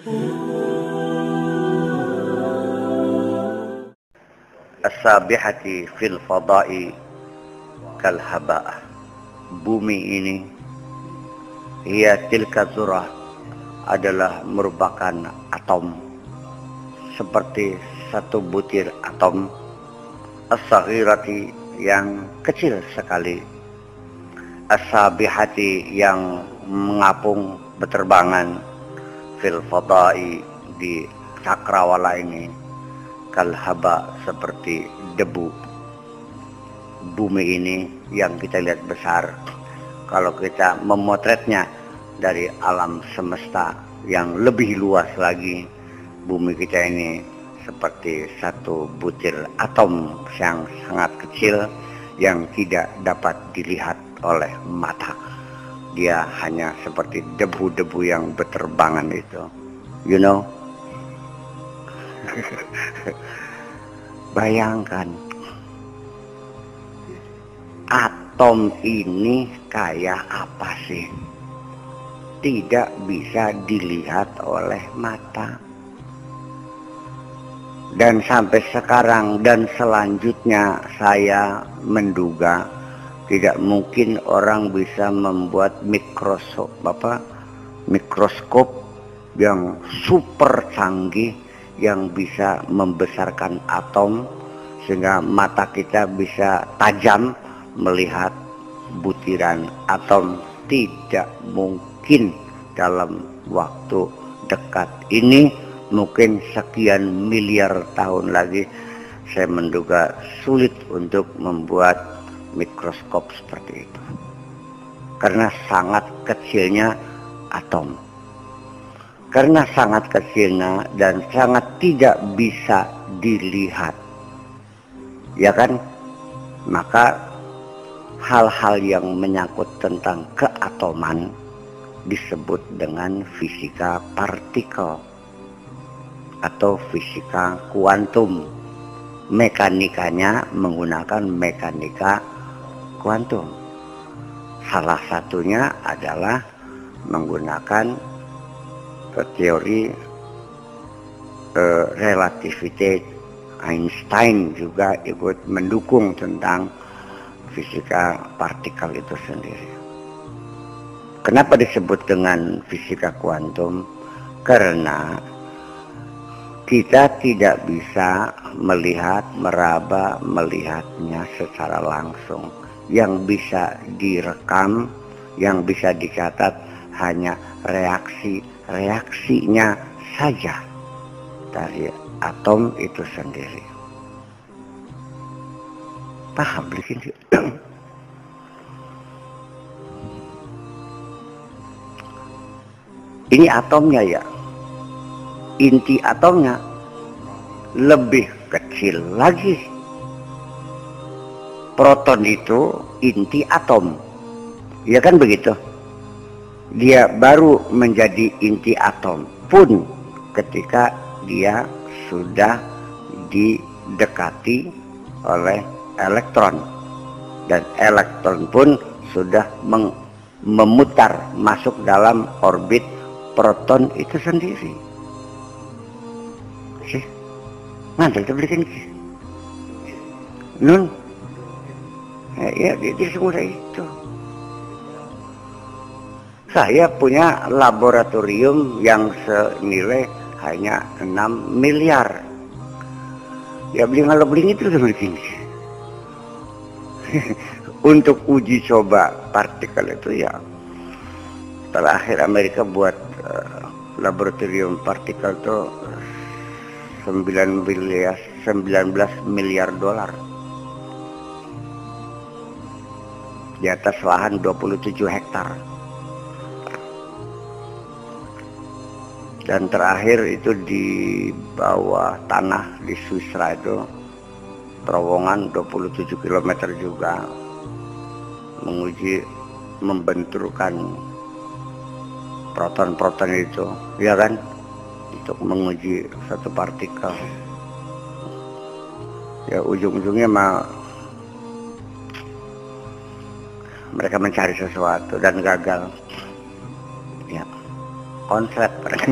As-sabihati fil fada'i kal haba'ah. Bumi ini, ia tilka zurah, adalah merupakan atom, seperti satu butir atom, as-saghirati, yang kecil sekali, as-sabihati, yang mengapung beterbangan, fil fada'i, di cakrawala ini, kal haba, seperti debu. Bumi ini yang kita lihat besar, kalau kita memotretnya dari alam semesta yang lebih luas lagi, bumi kita ini seperti satu butir atom yang sangat kecil yang tidak dapat dilihat oleh mata. Dia hanya seperti debu-debu yang beterbangan itu, you know. Bayangkan, atom ini kayak apa sih? Tidak bisa dilihat oleh mata. Dan sampai sekarang dan selanjutnya saya menduga tidak mungkin orang bisa membuat mikroskop yang super canggih yang bisa membesarkan atom sehingga mata kita bisa tajam melihat butiran atom. Tidak mungkin dalam waktu dekat ini, mungkin sekian miliar tahun lagi, saya menduga sulit untuk membuat mikroskop seperti itu karena sangat kecilnya atom. Karena sangat kecilnya dan sangat tidak bisa dilihat, ya kan? Maka hal-hal yang menyangkut tentang keatoman disebut dengan fisika partikel atau fisika kuantum. Mekanikanya menggunakan mekanika kuantum. Salah satunya adalah menggunakan teori relativity. Einstein juga ikut mendukung tentang fisika partikel itu sendiri. Kenapa disebut dengan fisika kuantum? Karena kita tidak bisa melihat, meraba, melihatnya secara langsung. Yang bisa direkam, yang bisa dicatat hanya reaksinya saja dari atom itu sendiri. Paham begini? Ini atomnya ya. Inti atomnya lebih kecil lagi. Proton itu inti atom, ya kan begitu? Dia baru menjadi inti atom pun ketika dia sudah didekati oleh elektron, dan elektron pun sudah memutar masuk dalam orbit proton itu sendiri. Sih, ngantel itu belikan nun, ya di semudah itu. Saya punya laboratorium yang senilai hanya 6 miliar. Ya beli itu begini. Untuk uji coba partikel itu ya, terakhir Amerika buat laboratorium partikel itu 19 miliar dolar di atas lahan 27 hektar. Dan terakhir itu di bawah tanah di Swisra itu terowongan 27 km juga, menguji membenturkan proton-proton itu, ya kan, untuk menguji satu partikel. Ya ujung-ujungnya mereka mencari sesuatu dan gagal. Ya. konslet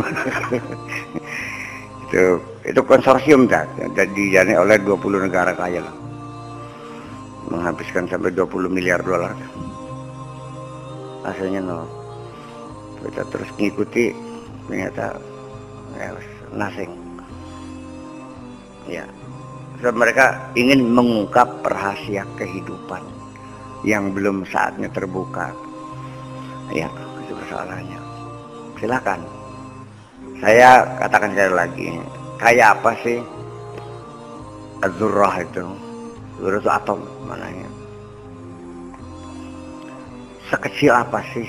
itu konsorsium dah, dijani oleh 20 negara kaya lah, menghabiskan sampai 20 miliar dolar. Hasilnya nol. Kita terus ngikuti, ternyata ya, nothing. Ya, so, mereka ingin mengungkap rahasia kehidupan yang belum saatnya terbuka. Ya, itu persoalannya. Silakan. Saya katakan sekali lagi, kayak apa sih az-zurrah itu? Zurrah itu atom mananya. Sekecil apa sih?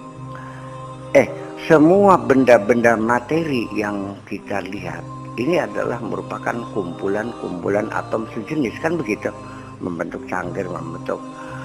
Semua benda-benda materi yang kita lihat ini adalah merupakan kumpulan-kumpulan atom sejenis, kan begitu? Membentuk cangkir, membentuk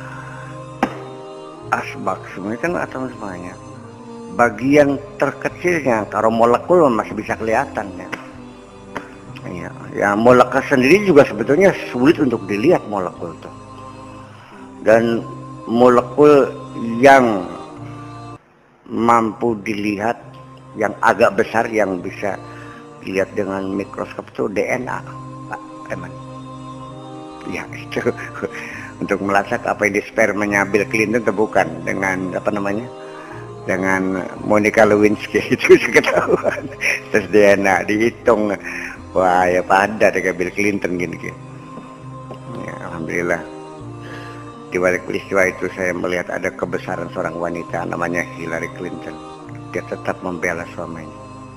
asbak, semuanya kan atom semuanya. Bagian terkecilnya, kalau molekul masih bisa kelihatan ya. Ya, molekul sendiri juga sebetulnya sulit untuk dilihat molekul itu. Dan molekul yang mampu dilihat, yang agak besar, yang bisa dilihat dengan mikroskop itu DNA, Pak Eman. Ya itu untuk melacak apa yang di spermanya Bill Clinton itu bukan, dengan apa namanya, dengan Monica Lewinsky itu ketahuan. Terus DNA dihitung, wah ya pada dengan Bill Clinton gini. Ya, alhamdulillah. Di balik peristiwa itu saya melihat ada kebesaran seorang wanita namanya Hillary Clinton. Dia tetap membela suaminya.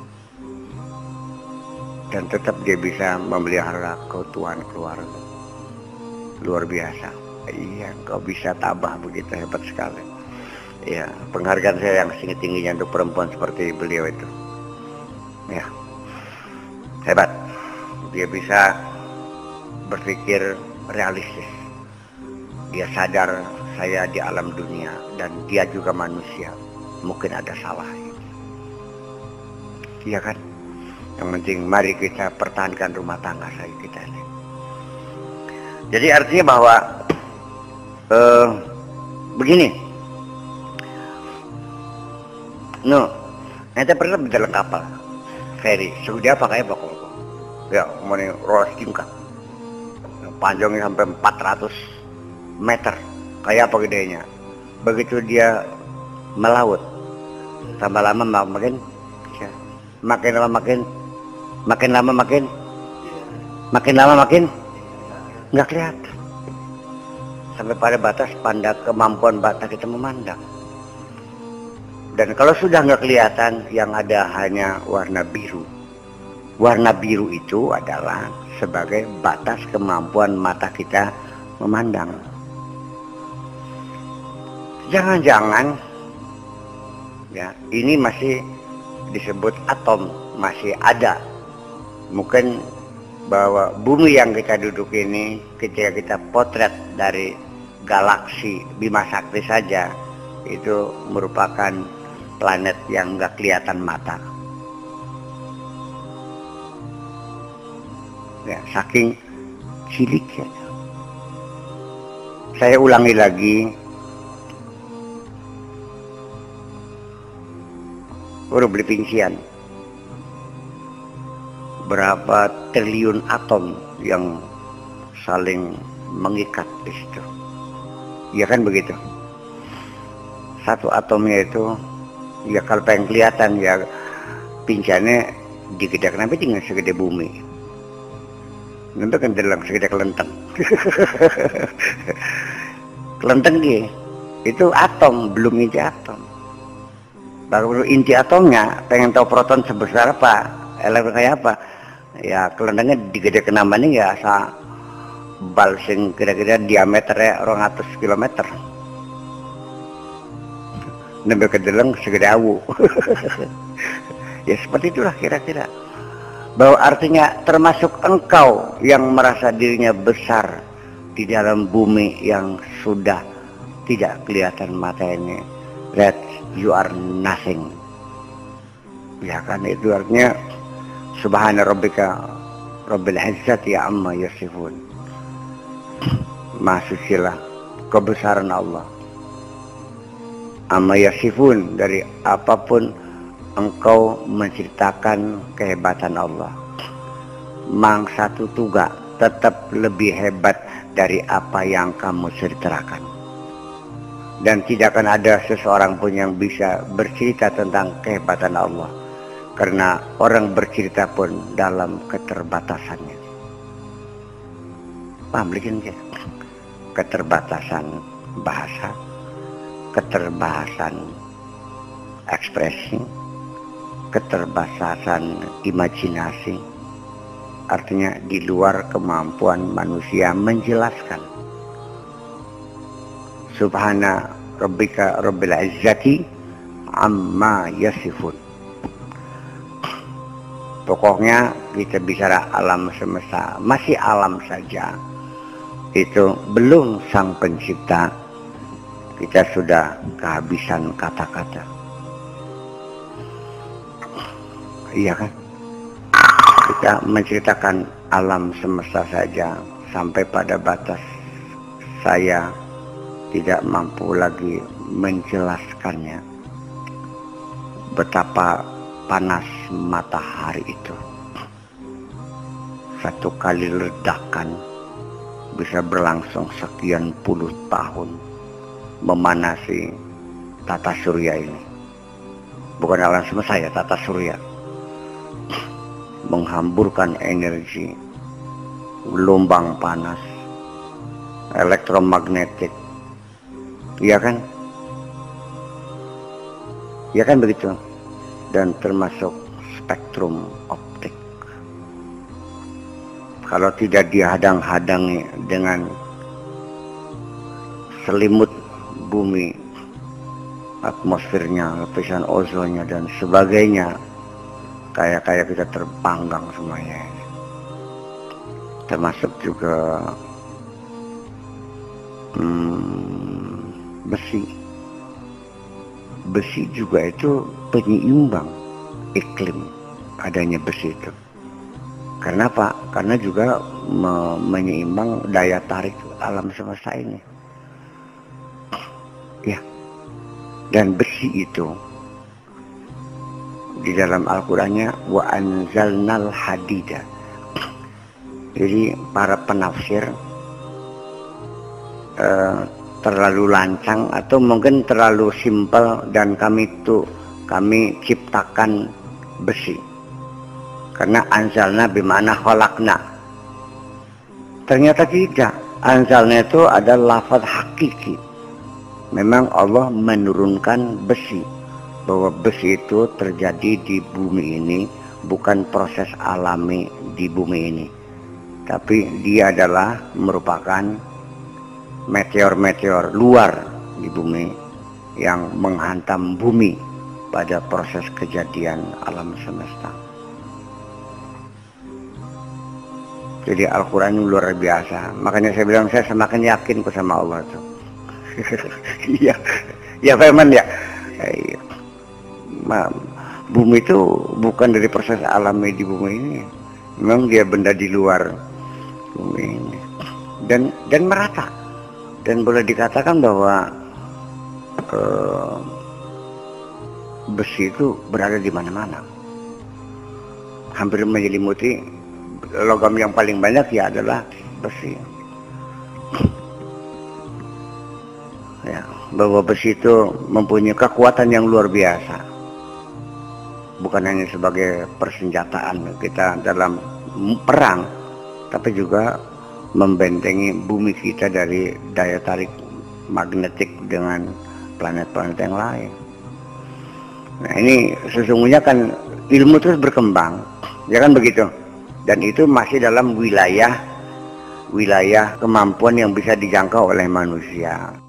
Dan tetap dia bisa memelihara keutuhan keluarga. Luar biasa. Iya, kau bisa tabah begitu, hebat sekali. Ya, penghargaan saya yang tinggi-tingginya untuk perempuan seperti beliau itu. Ya, hebat. Dia bisa berpikir realistis. Dia sadar saya di alam dunia dan dia juga manusia, mungkin ada salah. Iya kan? Yang penting mari kita pertahankan rumah tangga saya kita ini. Jadi artinya bahwa begini, nanti pernah di dalam kapal feri, sudah pakai bakal, ya mau nih rolas tingkat, panjangnya sampai 400 meter, kayak apa gedenya. Begitu dia melaut, tambah lama makin nggak kelihatan, sampai pada batas kemampuan mata kita memandang. Dan kalau sudah nggak kelihatan, yang ada hanya warna biru. Warna biru itu adalah sebagai batas kemampuan mata kita memandang. Jangan-jangan ya ini masih disebut atom, masih ada. Mungkin bahwa bumi yang kita duduk ini, ketika kita potret dari galaksi Bima Sakti saja, itu merupakan planet yang nggak kelihatan mata. Ya, saking ciliknya. Saya ulangi lagi, baru beli pincian. Berapa triliun atom yang saling mengikat di situ. Ya kan begitu. Satu atomnya itu, ya kalau pengen kelihatan ya pinciannya digedekan sampai tinggal segede bumi. Nanti kan dalam segede kelenteng. Kelenteng itu atom, belum inti atom. Baru inti atomnya, pengen tahu proton sebesar apa, elektron kayak apa, ya kelentengnya digedekan namanya ya asa bal sing kira-kira diameternya 200 km. Nembe kedeleng segede awu. Ya seperti itulah kira-kira. Bahwa artinya termasuk engkau yang merasa dirinya besar di dalam bumi yang sudah tidak kelihatan mata ini. That you are nothing. Ya kan, itu artinya subhana rabbika rabbil izzati amma yasifun. Maha sucilah kebesaran Allah. Amma yasifun, dari apapun engkau menceritakan kehebatan Allah. Mangsa Tutuga tetap lebih hebat dari apa yang kamu ceritakan. Dan tidak akan ada seseorang pun yang bisa bercerita tentang kehebatan Allah, karena orang bercerita pun dalam keterbatasannya. Paham bikin ya? Keterbatasan bahasa, keterbatasan ekspresi, keterbatasan imajinasi, artinya di luar kemampuan manusia menjelaskan. Subhana rabbika rabbil izzati amma yasifun. Pokoknya kita bicara alam semesta, masih alam saja, itu belum sang pencipta, kita sudah kehabisan kata-kata. Iya kan? Kita menceritakan alam semesta saja sampai pada batas saya tidak mampu lagi menjelaskannya. Betapa panas matahari itu. Satu kali ledakan bisa berlangsung sekian puluh tahun memanasi tata surya ini. Bukan alam semesta ya, tata surya. Menghamburkan energi, gelombang panas, elektromagnetik. Iya kan? Iya kan begitu? Dan termasuk spektrum optik. Kalau tidak dihadang-hadangi dengan selimut bumi, atmosfernya, lapisan ozonnya dan sebagainya, kayak kita terpanggang semuanya. Termasuk juga besi juga itu penyeimbang iklim, adanya besi itu. Karena apa? Karena juga menyeimbang daya tarik alam semesta ini. Ya. Dan besi itu di dalam Al-Qur'annya wa anzalnal hadida. Jadi para penafsir terlalu lancang atau mungkin terlalu simpel, dan kami ciptakan besi. Karena anzalna bimana khalaqna. Ternyata tidak. Anzalna itu adalah lafaz hakiki. Memang Allah menurunkan besi, bahwa besi itu terjadi di bumi ini, bukan proses alami di bumi ini, tapi dia adalah merupakan meteor-meteor luar di bumi yang menghantam bumi pada proses kejadian alam semesta. Jadi Al-Quran luar biasa. Makanya saya bilang saya semakin yakin sama Allah tuh. Iya, ya Firman ya. Bumi itu bukan dari proses alami di bumi ini. Memang dia benda di luar bumi ini. Dan merata. Dan boleh dikatakan bahwa besi itu berada di mana-mana. Hampir menyelimuti. Logam yang paling banyak ya adalah besi. Ya, bahwa besi itu mempunyai kekuatan yang luar biasa. Bukan hanya sebagai persenjataan kita dalam perang, tapi juga membentengi bumi kita dari daya tarik magnetik dengan planet-planet yang lain. Nah ini sesungguhnya kan ilmu terus berkembang, ya kan begitu? Dan itu masih dalam wilayah kemampuan yang bisa dijangkau oleh manusia.